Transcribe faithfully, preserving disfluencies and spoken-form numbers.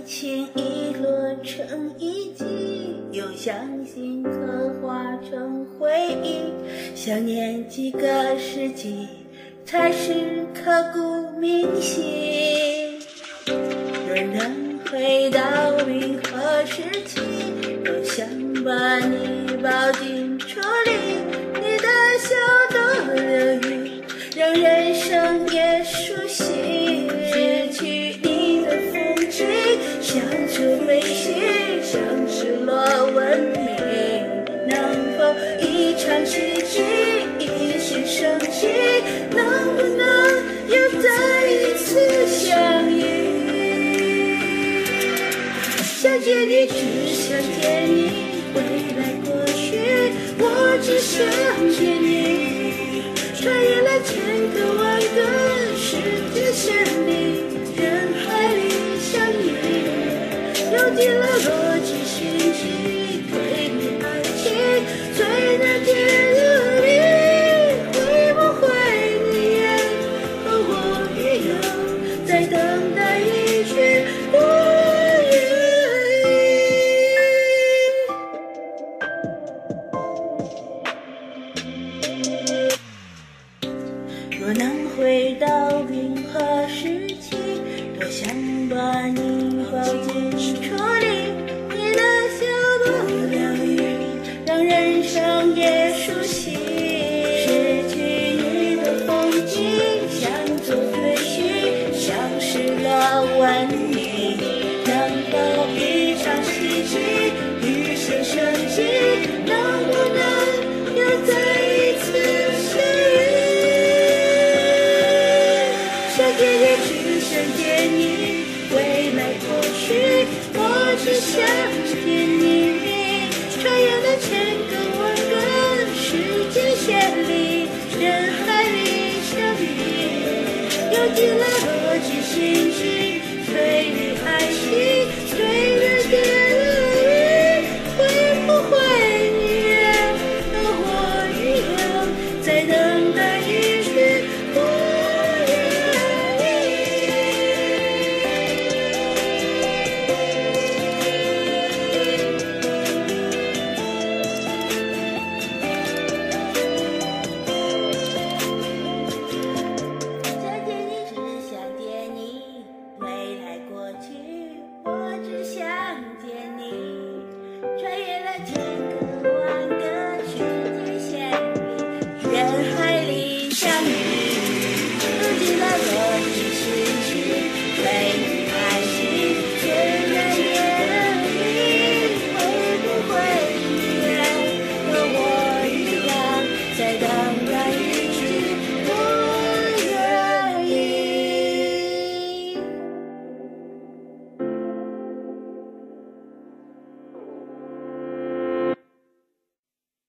情遗落成遗迹，用相信刻画成回忆。想念几个世纪，才是刻骨铭心。若能回到冰河时期，多想把你抱进处里，你的笑多疗愈，让人生也舒心。失去你的风景，像出悲喜，像失落文明。能否一场奇迹，一线生机？能不能又再一次相遇？想见你，只想见你，未来过去，我只想见你。穿越了千个万个时间线里，人海里相遇，用尽了逻辑信息，对你爱情最难解的谜。会不会你也和我一样，在等待一句我愿意。若能回到冰河时期，多想把你抱进处里，你的笑多疗愈，让人生也舒心。失去你的风景，像作对虚，像失了文明。能否一场奇迹，一线生机？能不能又再一次相遇？想见你，只想见你，未来过去，我只想见你。穿越了千个万个时间线里，人海里相遇，用尽了逻辑信息，对你爱情最难解的谜。会不会你也和我一样，在等待一句我愿想见你，只想见你，未来过去，我只想见你。穿越了千个万个时间线里，人